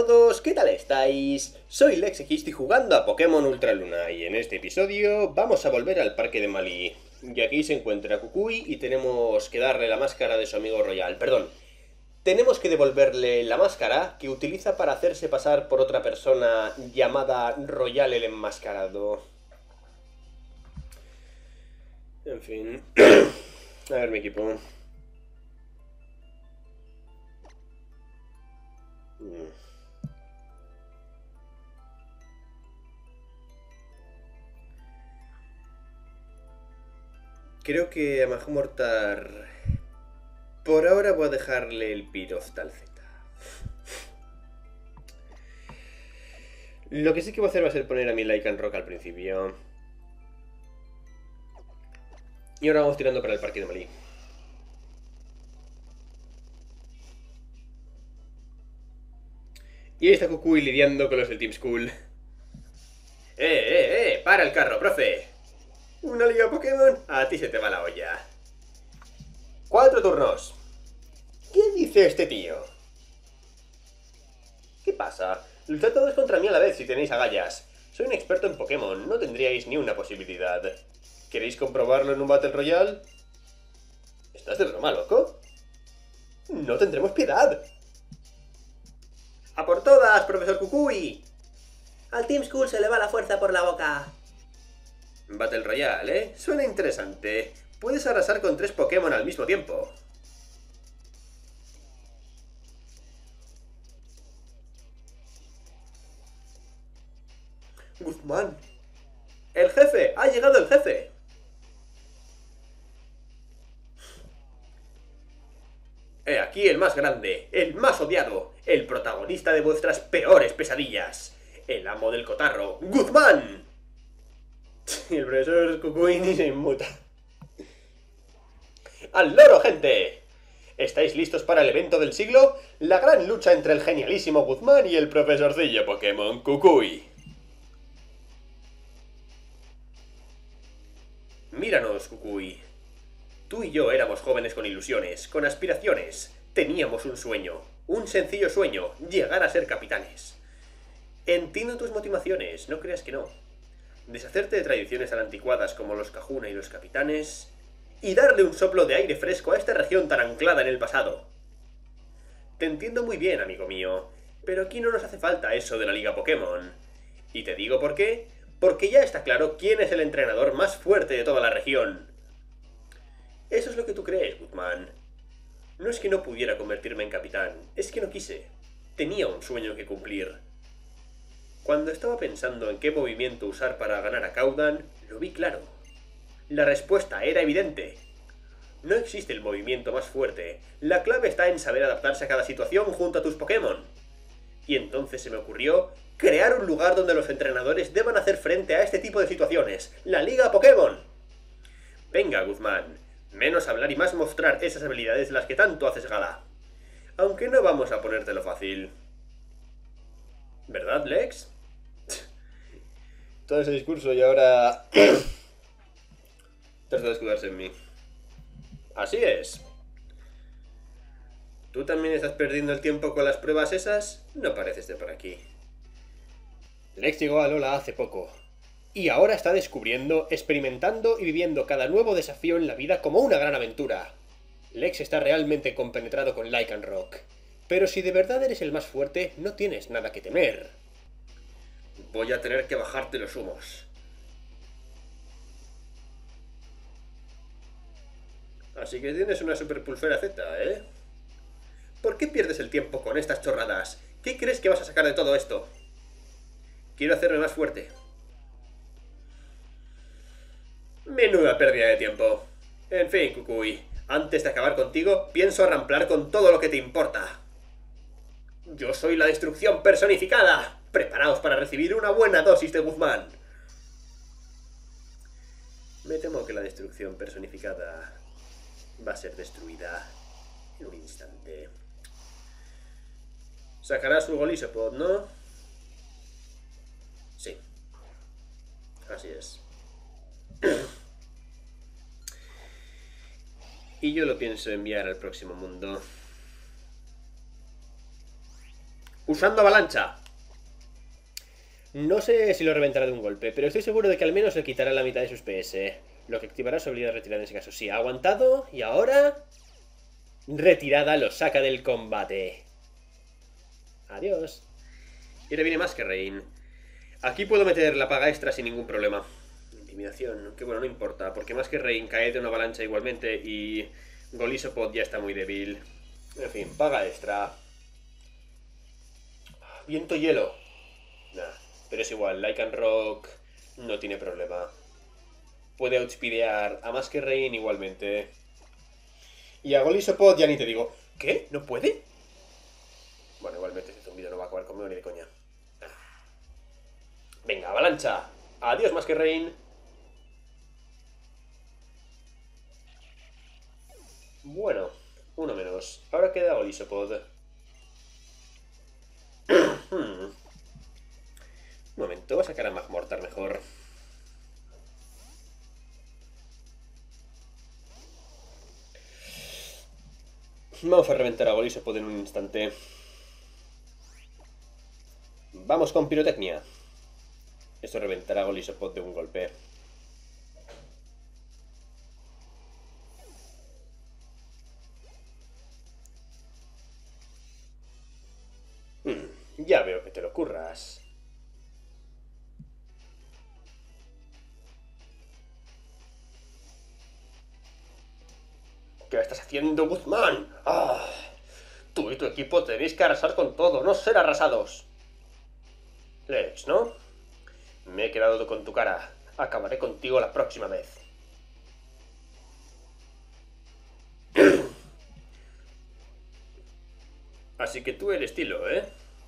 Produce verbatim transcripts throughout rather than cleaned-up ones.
todos, ¿qué tal estáis? Soy Lex y estoy jugando a Pokémon Ultra Luna y en este episodio vamos a volver al parque de Malí. Y aquí se encuentra Kukui y tenemos que darle la máscara de su amigo Royal. Perdón, tenemos que devolverle la máscara que utiliza para hacerse pasar por otra persona llamada Royal el Enmascarado. En fin. A ver mi equipo. Creo que a Mahomortar... Por ahora voy a dejarle el Piroztal Z. Lo que sí que voy a hacer va a ser poner a mi Lycanroc al principio. Y ahora vamos tirando para el parque de Malí. Y ahí está Kukui lidiando con los del Team School. ¡Eh, eh, eh! ¡Para el carro, profe! ¿Una liga Pokémon? A ti se te va la olla. Cuatro turnos. ¿Qué dice este tío? ¿Qué pasa? Luchad todos contra mí a la vez si tenéis agallas. Soy un experto en Pokémon, no tendríais ni una posibilidad. ¿Queréis comprobarlo en un Battle Royale? ¿Estás de broma, loco? No tendremos piedad. ¡A por todas, profesor Kukui! Al Team School se le va la fuerza por la boca. Battle Royale, ¿eh? Suena interesante. Puedes arrasar con tres Pokémon al mismo tiempo. Guzmán. ¡El jefe! ¡Ha llegado el jefe! He aquí el más grande, el más odiado, el protagonista de vuestras peores pesadillas, el amo del cotarro, ¡Guzmán! Y el profesor Kukui ni se inmuta. ¡Al loro, gente! ¿Estáis listos para el evento del siglo? La gran lucha entre el genialísimo Guzmán y el profesorcillo Pokémon Kukui. Míranos, Kukui. Tú y yo éramos jóvenes con ilusiones, con aspiraciones. Teníamos un sueño, un sencillo sueño, llegar a ser capitanes. Entiendo tus motivaciones, no creas que no. Deshacerte de tradiciones tan anticuadas como los Kahuna y los capitanes, y darle un soplo de aire fresco a esta región tan anclada en el pasado. Te entiendo muy bien, amigo mío, pero aquí no nos hace falta eso de la Liga Pokémon. Y te digo por qué, porque ya está claro quién es el entrenador más fuerte de toda la región. Eso es lo que tú crees, Guzmán. No es que no pudiera convertirme en capitán, es que no quise. Tenía un sueño que cumplir. Cuando estaba pensando en qué movimiento usar para ganar a Caudan, lo vi claro. La respuesta era evidente. No existe el movimiento más fuerte. La clave está en saber adaptarse a cada situación junto a tus Pokémon. Y entonces se me ocurrió crear un lugar donde los entrenadores deban hacer frente a este tipo de situaciones. ¡La Liga Pokémon! Venga, Guzmán. Menos hablar y más mostrar esas habilidades de las que tanto haces gala. Aunque no vamos a ponértelo fácil. ¿Verdad, Lex? Todo ese discurso y ahora... Trata de escudarse en mí. Así es. ¿Tú también estás perdiendo el tiempo con las pruebas esas? No pareces de por aquí. Lex llegó a Alola hace poco. Y ahora está descubriendo, experimentando y viviendo cada nuevo desafío en la vida como una gran aventura. Lex está realmente compenetrado con Lycanroc. Pero si de verdad eres el más fuerte, no tienes nada que temer. Voy a tener que bajarte los humos. Así que tienes una super pulsera Z, ¿eh? ¿Por qué pierdes el tiempo con estas chorradas? ¿Qué crees que vas a sacar de todo esto? Quiero hacerme más fuerte. Menuda pérdida de tiempo. En fin, Kukui, antes de acabar contigo, pienso arramplar con todo lo que te importa. Yo soy la destrucción personificada. Preparaos para recibir una buena dosis de Guzmán. Me temo que la destrucción personificada va a ser destruida en un instante. Sacará su Golisopod, ¿no? Sí. Así es. Y yo lo pienso enviar al próximo mundo. Usando avalancha. No sé si lo reventará de un golpe, pero estoy seguro de que al menos le quitará la mitad de sus P S. Lo que activará su habilidad de retirada en ese caso. Sí, ha aguantado y ahora... retirada lo saca del combate. Adiós. Y ahora viene Masquerain. Aquí puedo meter la paga extra sin ningún problema. Intimidación, que bueno, no importa, porque Masquerain cae de una avalancha igualmente y Golisopod ya está muy débil. En fin, paga extra. Viento hielo. Nah, pero es igual, Lycan Rock no tiene problema. Puede outspeedear a Masquerain igualmente. Y a Golisopod ya ni te digo. ¿Qué? ¿No puede? Bueno, igualmente ese zumbido no va a acabar conmigo ni de coña. Venga, avalancha. Adiós, Masquerain. Bueno, uno menos. Ahora queda Golisopod. Un momento, voy a sacar a Magmortar mejor. Vamos a reventar a Golisopod en un instante. Vamos con pirotecnia. Esto reventará a Golisopod de un golpe. Hmm, ya veo que te lo curras. ¿Qué estás haciendo, Guzmán? ¡Ah! Tú y tu equipo tenéis que arrasar con todo, no ser arrasados. Lex, ¿no? Me he quedado con tu cara. Acabaré contigo la próxima vez. Así que tú el estilo, ¿eh?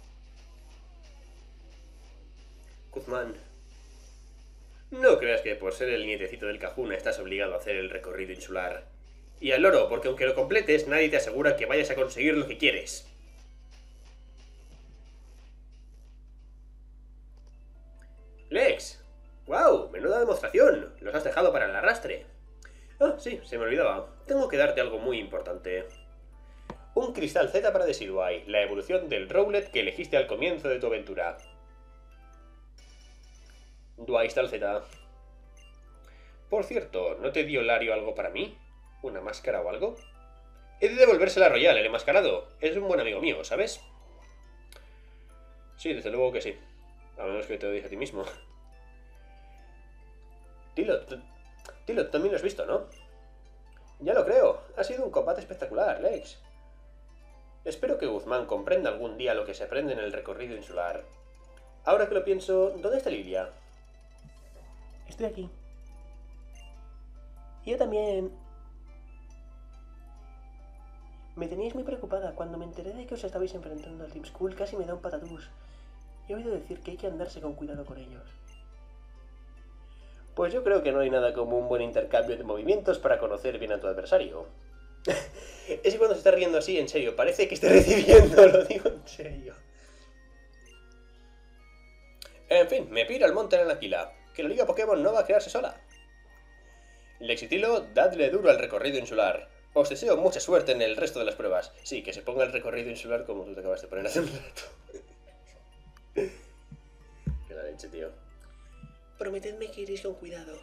Guzmán. No creas que por ser el nietecito del Cajuna estás obligado a hacer el recorrido insular. Y al loro, porque aunque lo completes, nadie te asegura que vayas a conseguir lo que quieres. Lex. ¡Wow! Menuda demostración. Los has dejado para el arrastre. Ah, sí, se me olvidaba. Tengo que darte algo muy importante. Un cristal Z para Decidueye, la evolución del Rowlet que elegiste al comienzo de tu aventura. Duaistal Z. Por cierto, ¿no te dio Lario algo para mí? ¿Una máscara o algo? He de devolvérsela a Royal, el enmascarado. Es un buen amigo mío, ¿sabes? Sí, desde luego que sí. A menos que te lo dije a ti mismo. Tilo, Tilo, también lo has visto, ¿no? Ya lo creo. Ha sido un combate espectacular, Lex. Espero que Guzmán comprenda algún día lo que se aprende en el recorrido insular. Ahora que lo pienso, ¿dónde está Lilia? Estoy aquí. Yo también. Me teníais muy preocupada. Cuando me enteré de que os estabais enfrentando al Team Skull, casi me da un patatús. He oído decir que hay que andarse con cuidado con ellos. Pues yo creo que no hay nada como un buen intercambio de movimientos para conocer bien a tu adversario. Es que cuando se está riendo así, en serio, parece que esté recibiendo, lo digo en serio. En fin, me piro al monte en la Aquila, que la Liga Pokémon no va a crearse sola. Lexitilo, dadle duro al recorrido insular. Os deseo mucha suerte en el resto de las pruebas. Sí, que se ponga el recorrido insular como tú te acabas de poner hace un rato. Qué la leche, tío. Prometedme que iréis con cuidado.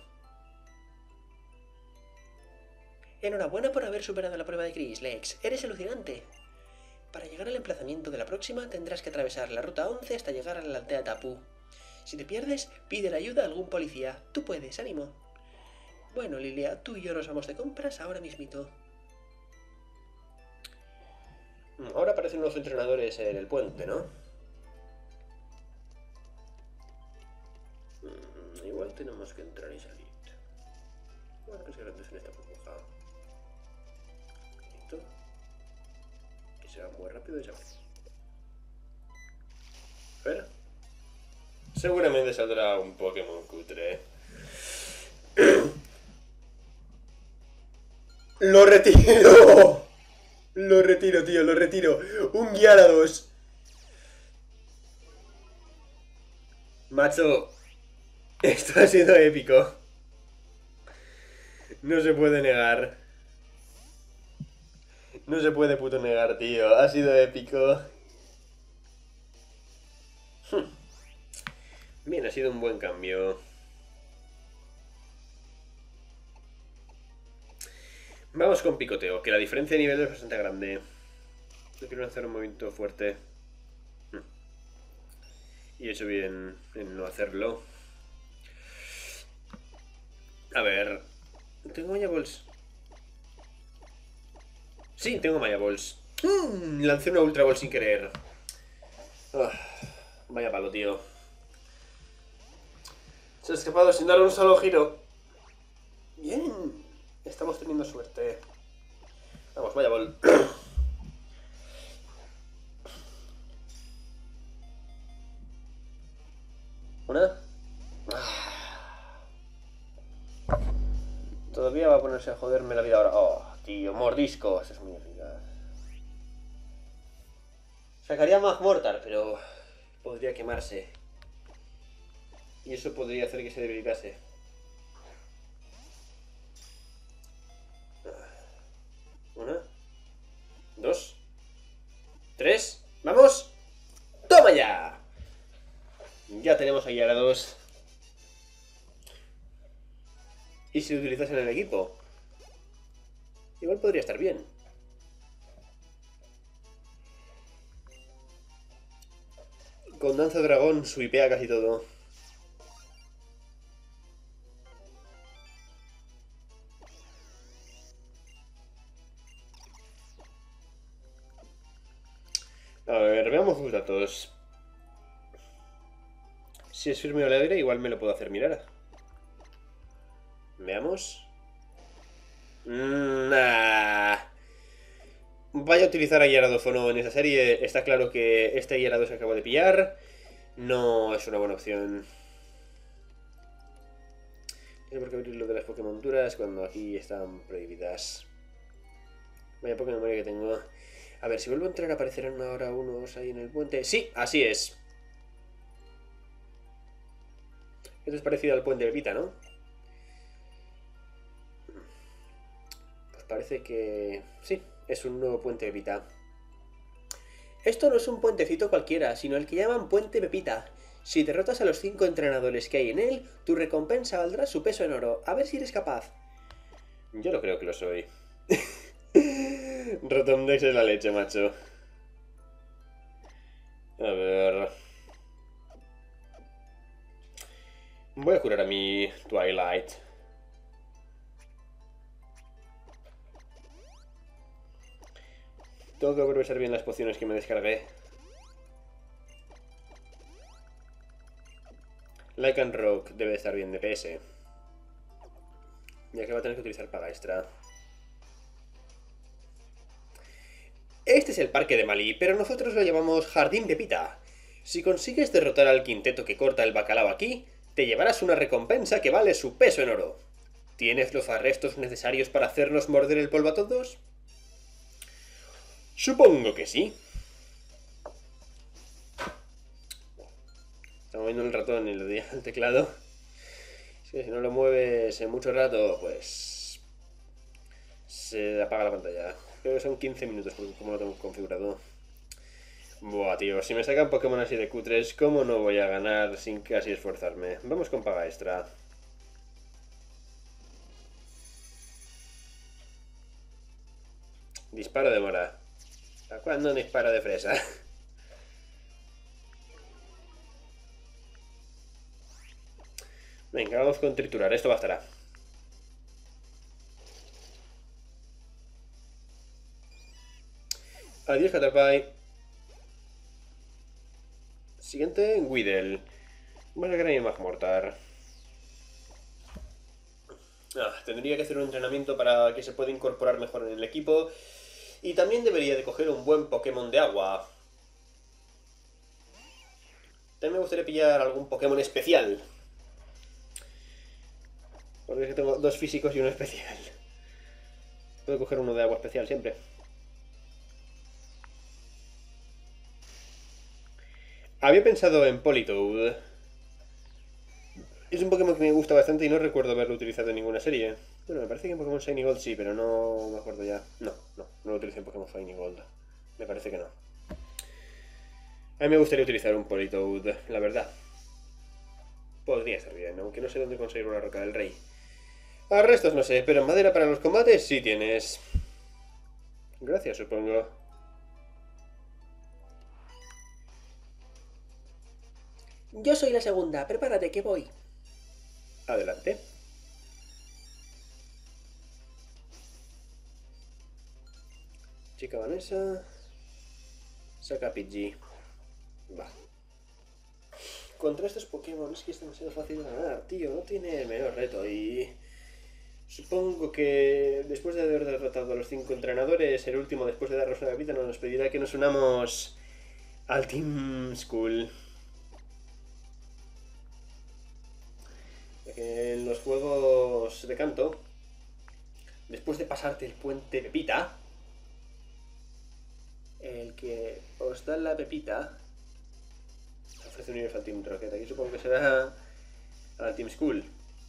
Enhorabuena por haber superado la prueba de Chris, Lex. Eres alucinante. Para llegar al emplazamiento de la próxima tendrás que atravesar la ruta once hasta llegar a la aldea Tapu. Si te pierdes, pide la ayuda a algún policía. Tú puedes, ánimo. Bueno, Lilia, tú y yo nos vamos de compras ahora mismito. Ahora aparecen los entrenadores en el puente, ¿no? Mm, igual tenemos que entrar y salir. Bueno, que se grandes en esta burbuja. Listo. Que se va muy rápido esa vez. Espera. Seguramente saldrá un Pokémon cutre. ¡Lo retiro! Lo retiro, tío, lo retiro. Un Gyarados. Macho, esto ha sido épico. No se puede negar. No se puede puto negar, tío. Ha sido épico. Hmm. Bien, ha sido un buen cambio. Vamos con picoteo, que la diferencia de nivel es bastante grande. No quiero hacer un movimiento fuerte. Hmm. Y he hecho bien en no hacerlo. A ver... ¿Tengo Maya Balls? Sí, tengo Maya Balls. Mm, lancé una Ultra Ball sin querer. Oh, vaya palo, tío. Se ha escapado sin dar un solo giro. Bien. Estamos teniendo suerte. Vamos, Maya Ball. ¿Una? Todavía va a ponerse a joderme la vida ahora. Oh, tío, mordiscos. Es muy eficaz. Sacaría Mag Mortar, pero podría quemarse. Y eso podría hacer que se debilitase. Una. Dos. Tres. ¡Vamos! ¡Toma ya! Ya tenemos aquí a la dos. ¿Y si lo utilizas en el equipo? Igual podría estar bien. Con Danza Dragón suipea casi todo. A ver, veamos sus datos. Si es firme o alegre, igual me lo puedo hacer mirar. Veamos. Nah. Vaya a utilizar a Gyarados o no en esa serie. Está claro que este Gyarados que acabo de pillar no es una buena opción. No sé por qué abrir lo de las Pokémon duras cuando aquí están prohibidas. Vaya poca memoria que tengo. A ver, si vuelvo a entrar aparecerán ahora unos ahí en el puente. Sí, así es. Esto es parecido al puente de Vita, ¿no? Pues parece que... sí, es un nuevo puente de Vita. Esto no es un puentecito cualquiera, sino el que llaman Puente Pepita. Si derrotas a los cinco entrenadores que hay en él, tu recompensa valdrá su peso en oro. A ver si eres capaz. Yo no creo que lo soy. Rotomdex es la leche, macho. A ver... voy a curar a mi Twilight. Tengo que aprovechar bien las pociones que me descargué. Lycanroc debe estar bien de P S. Ya que va a tener que utilizar paga extra. Este es el parque de Malí, pero nosotros lo llamamos Jardín Pepita. Si consigues derrotar al quinteto que corta el bacalao aquí, te llevarás una recompensa que vale su peso en oro. ¿Tienes los arrestos necesarios para hacernos morder el polvo a todos? Supongo que sí. Está moviendo el ratón y el teclado. Es que si no lo mueves en mucho rato, pues... se apaga la pantalla. Creo que son quince minutos porque como lo tengo configurado. Buah, tío, si me sacan Pokémon así de cutres, ¿cómo no voy a ganar sin casi esforzarme? Vamos con paga extra. Disparo de mora. ¿A cuándo un disparo de fresa? Venga, vamos con triturar, esto bastará. Adiós, Caterpie. Siguiente, Weedle. Bueno, que no Mag Mortar. Ah, tendría que hacer un entrenamiento para que se pueda incorporar mejor en el equipo. Y también debería de coger un buen Pokémon de agua. También me gustaría pillar algún Pokémon especial. Porque es que tengo dos físicos y uno especial. Puedo coger uno de agua especial siempre. Había pensado en Politoed. Es un Pokémon que me gusta bastante y no recuerdo haberlo utilizado en ninguna serie. Bueno, me parece que en Pokémon Shiny Gold sí, pero no me acuerdo ya. No, no, no lo utilicé en Pokémon Shiny Gold. Me parece que no. A mí me gustaría utilizar un Politoed, la verdad. Podría estar bien, aunque no sé dónde conseguir una roca del rey. A restos no sé, pero en madera para los combates sí tienes. Gracias, supongo. Yo soy la segunda, prepárate que voy. Adelante. Chica Vanessa. Saca Pidgey. Va. Contra estos Pokémon es que es demasiado fácil de ganar, tío. No tiene el menor reto y... Supongo que después de haber derrotado a los cinco entrenadores, el último después de darnos una vida nos pedirá que nos unamos al Team School. En los juegos de canto, después de pasarte el puente Pepita, el que os da la Pepita ofrece un universo al Team Rocket. Aquí supongo que será al Team School,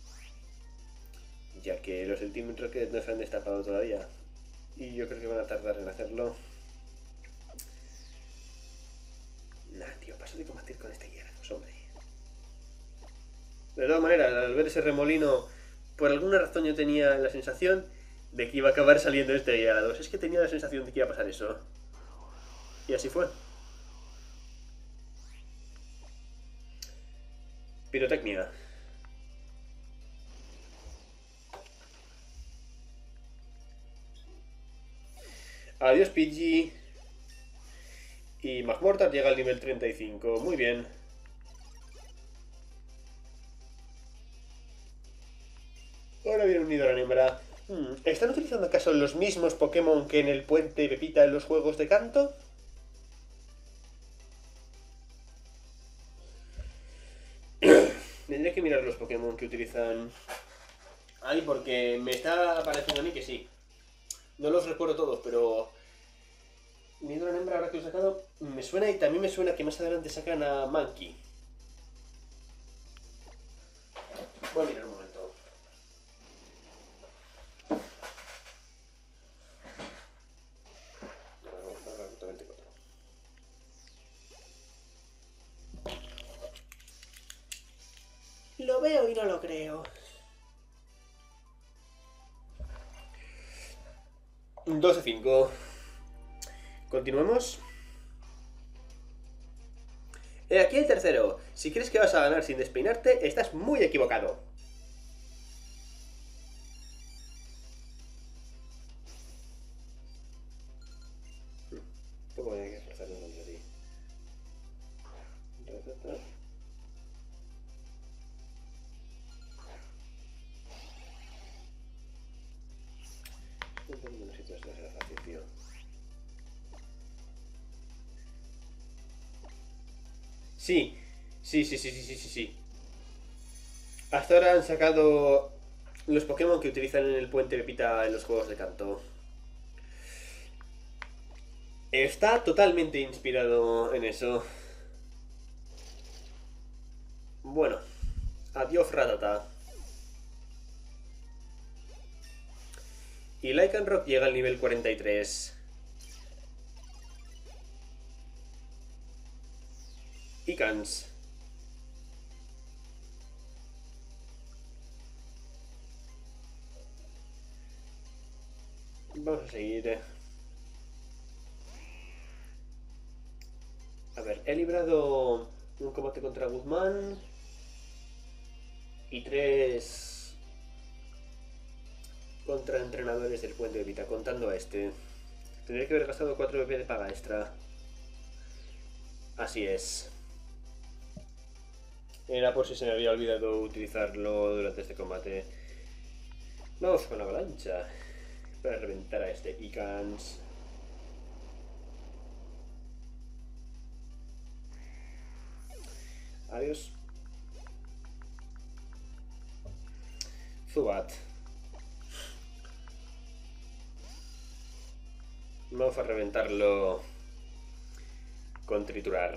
ya que los del Team Rocket no se han destapado todavía y yo creo que van a tardar en hacerlo. Nah, tío, paso de combatir con este Gyarados, hombre. De todas maneras, al ver ese remolino, por alguna razón yo tenía la sensación de que iba a acabar saliendo este Gyarados. Es que tenía la sensación de que iba a pasar eso. Y así fue. Pirotecnia. Adiós Pidgey. Y Magmortar llega al nivel treinta y cinco. Muy bien. Ahora viene un Nidoran hembra. Hmm, ¿Están utilizando acaso los mismos Pokémon que en el puente Pepita en los juegos de canto? Tendré que mirar los Pokémon que utilizan ahí porque me está pareciendo a mí que sí. No los recuerdo todos, pero Nidoran hembra ahora que lo he sacado me suena, y también me suena que más adelante sacan a Mankey. Voy a mirar un momento. Lo veo y no lo creo. doce cinco. Continuemos. He aquí el tercero. Si crees que vas a ganar sin despeinarte, estás muy equivocado. Poco hay que esforzarnos contra ti. No sé si esto será fácil, tío. Sí, sí, sí, sí, sí, sí, sí, sí. Hasta ahora han sacado los Pokémon que utilizan en el puente Pepita en los juegos de canto. Está totalmente inspirado en eso. Bueno, adiós Ratata. Y Lycanroc llega al nivel cuarenta y tres. Icans. Vamos a seguir. A ver, he librado un combate contra Guzmán y tres contra entrenadores del puente de Vita, contando a este. Tendría que haber gastado cuatro B P de paga extra. Así es. Era por si se me había olvidado utilizarlo durante este combate. Vamos con la avalancha para reventar a este Icans. Adiós. Zubat. Vamos a reventarlo con triturar.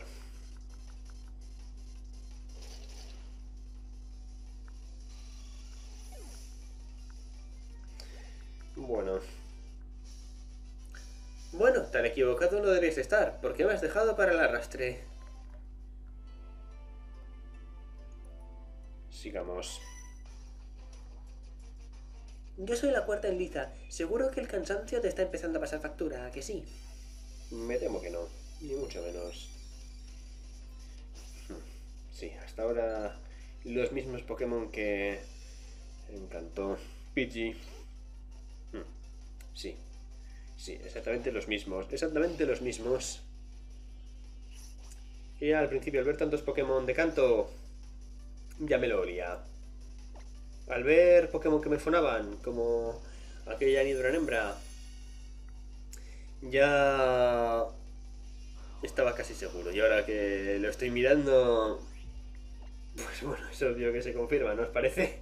Bueno. Bueno, tan equivocado no deberías estar. ¿Por qué me has dejado para el arrastre? Sigamos. Yo soy la cuarta en liza. Seguro que el cansancio te está empezando a pasar factura, ¿a que sí? Me temo que no, ni mucho menos. Sí, hasta ahora los mismos Pokémon que encantó Pidgey. Sí, sí, exactamente los mismos, exactamente los mismos. Y al principio, al ver tantos Pokémon de canto, ya me lo olía. Al ver Pokémon que me fonaban, como aquella Nidoran hembra, ya estaba casi seguro. Y ahora que lo estoy mirando, pues bueno, es obvio que se confirma, ¿no os parece?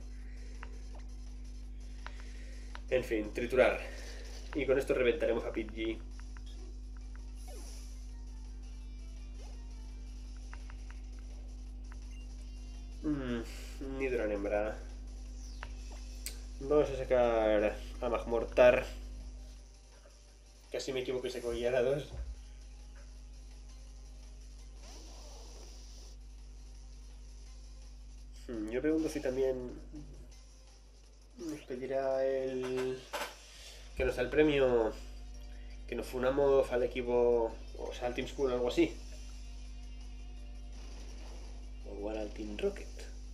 En fin, triturar. Y con esto reventaremos a Pidgey. Mmm, Nidoran hembra. Vamos a sacar a Magmortar. Casi me equivoco y se cogía a dos. Hmm, yo pregunto si también nos pedirá el que nos da el premio que nos funamos al equipo, o sea, al Team School o algo así. O igual al Team Rocket.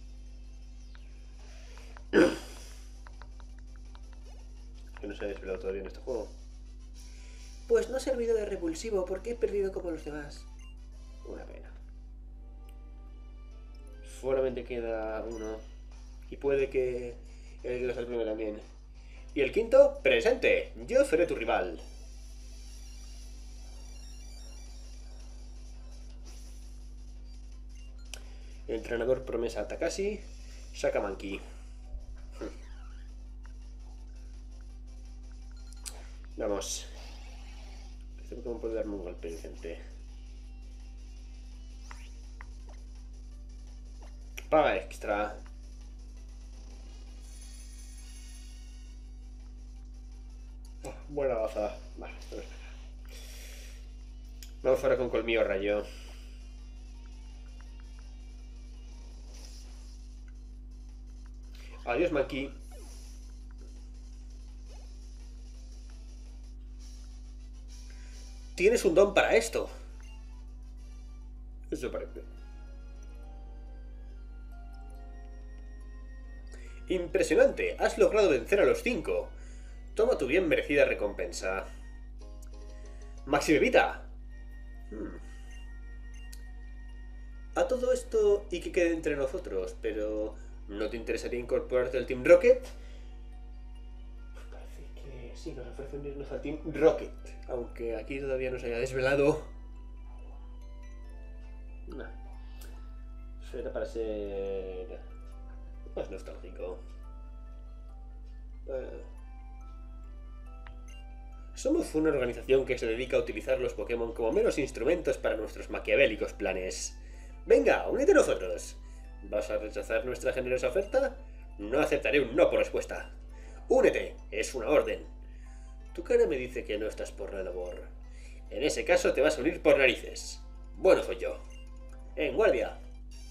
Que no se ha desvelado todavía en este juego. Pues no ha servido de repulsivo porque he perdido como los demás. Una pena. Solamente queda uno. Y puede que el que nos salve también. Y el quinto, presente. Yo seré tu rival. Entrenador promesa Takashi. Saca Monkey. Vamos. Este Pokémon puede darme un golpe decente. Paga extra. Oh, buena baza. Vale, esto no es nada. Vamos ahora con Colmillo Rayo. Adiós, Monkey. Tienes un don para esto. Eso parece. Impresionante. Has logrado vencer a los cinco. Toma tu bien merecida recompensa. Maxi Bebita. Hmm. A todo esto y que quede entre nosotros, pero ¿no te interesaría incorporarte al Team Rocket? Parece que sí, nos ofrece unirnos al Team Rocket, aunque aquí todavía no se haya desvelado. No. Será para ser más nostálgico. Uh. Somos una organización que se dedica a utilizar los Pokémon como meros instrumentos para nuestros maquiavélicos planes. Venga, únete a nosotros. ¿Vas a rechazar nuestra generosa oferta? No aceptaré un no por respuesta. Únete, es una orden. Tu cara me dice que no estás por la labor. En ese caso te vas a unir por narices. Bueno, soy yo. En guardia.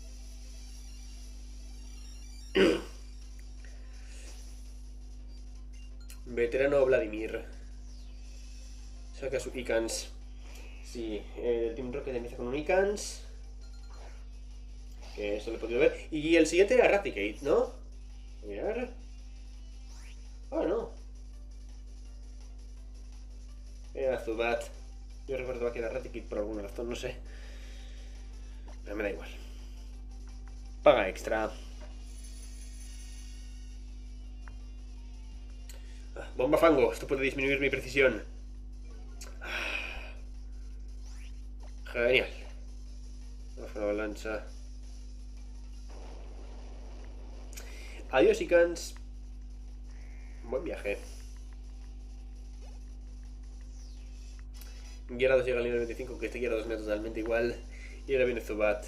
Veterano Vladimir. Saca su Icans. Sí, el Team Rocket empieza con un Icans. Que eso lo he podido ver. Y el siguiente era Raticate, ¿no? Mirar. Ah, no. Era Zubat. Yo recordaba que era Raticate por alguna razón, no sé. Pero me da igual. Paga extra. Ah, bomba fango. Esto puede disminuir mi precisión. Ah. Genial. Vamos a la avalancha. Adiós, Icans. Buen viaje. Gyarados llega al nivel veinticinco, que este Gyarados me da totalmente igual. Y ahora viene Zubat.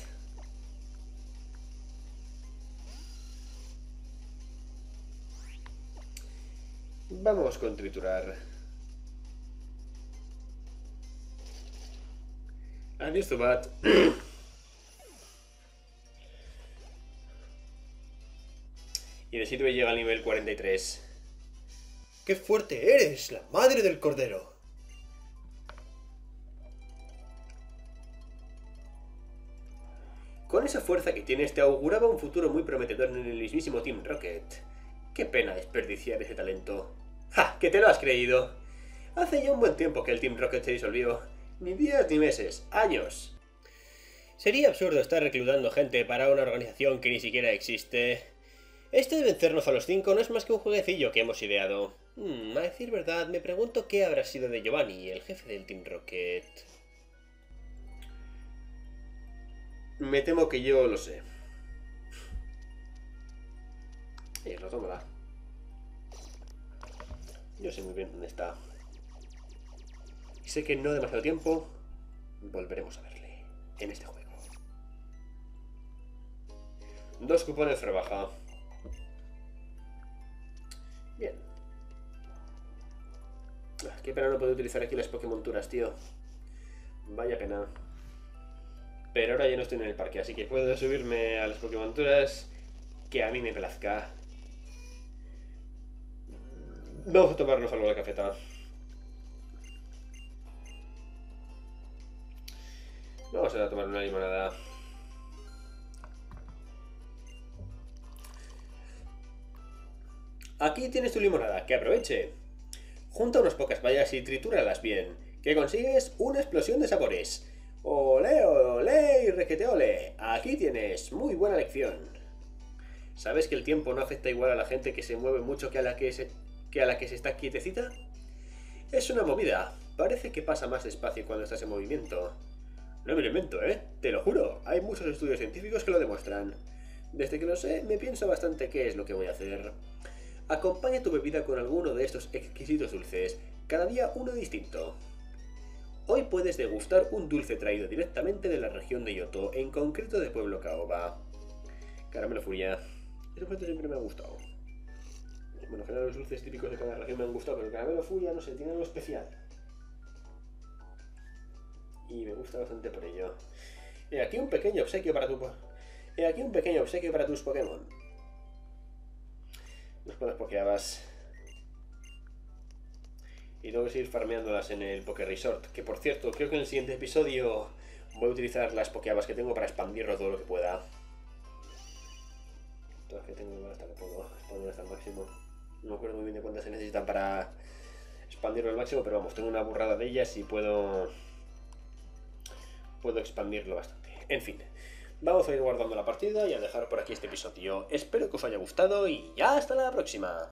Vamos con triturar. Adiós, Zubat. Y de sirve llega al nivel cuarenta y tres. ¡Qué fuerte eres, la madre del cordero! Con esa fuerza que tienes te auguraba un futuro muy prometedor en el mismísimo Team Rocket. Qué pena desperdiciar ese talento. ¡Ja! ¡Que te lo has creído! Hace ya un buen tiempo que el Team Rocket se disolvió. Ni días ni meses, años. Sería absurdo estar reclutando gente para una organización que ni siquiera existe. Este de vencernos a los cinco no es más que un jueguecillo que hemos ideado. Hmm, a decir verdad, me pregunto qué habrá sido de Giovanni, el jefe del Team Rocket. Me temo que yo lo sé. Eh, lo tómala. Yo sé muy bien dónde está. Y sé que en no demasiado tiempo volveremos a verle en este juego. Dos cupones rebaja. Bien. Ah, qué pena no poder utilizar aquí las Pokémonturas, tío. Vaya pena. Pero ahora ya no estoy en el parque, así que puedo subirme a las Pokémonturas que a mí me plazca. Vamos a tomarnos algo de cafeta. Vamos a tomar una limonada. Aquí tienes tu limonada, que aproveche. Junta unas pocas bayas y tritúralas bien, que consigues una explosión de sabores. Ole, ole y requete ole. Aquí tienes, muy buena lección. ¿Sabes que el tiempo no afecta igual a la gente que se mueve mucho que a la que se, que a la que se está quietecita? Es una movida. Parece que pasa más despacio cuando estás en movimiento. No me lo invento, ¿eh? Te lo juro. Hay muchos estudios científicos que lo demuestran. Desde que lo sé, me pienso bastante qué es lo que voy a hacer. Acompaña tu bebida con alguno de estos exquisitos dulces. Cada día uno distinto. Hoy puedes degustar un dulce traído directamente de la región de Yoto, en concreto de Pueblo Caoba. Caramelo Furia. Ese fruto siempre me ha gustado. Bueno, en general los dulces típicos de cada región me han gustado, pero el caramelo Furia, no sé, tiene algo especial. Y me gusta bastante por ello. He aquí un pequeño obsequio para tu... He aquí un pequeño obsequio para tus Pokémon. Los buenas Pokéabas. Y tengo que seguir farmeándolas en el Poké Resort. Que por cierto, creo que en el siguiente episodio voy a utilizar las Pokéabas que tengo para expandirlo todo lo que pueda. Todas que tengo hasta que puedo expandir hasta el máximo. No me acuerdo muy bien de cuántas se necesitan para expandirlo al máximo, pero vamos, tengo una burrada de ellas y puedo... Puedo expandirlo bastante. En fin, vamos a ir guardando la partida y a dejar por aquí este episodio. Espero que os haya gustado y ya hasta la próxima.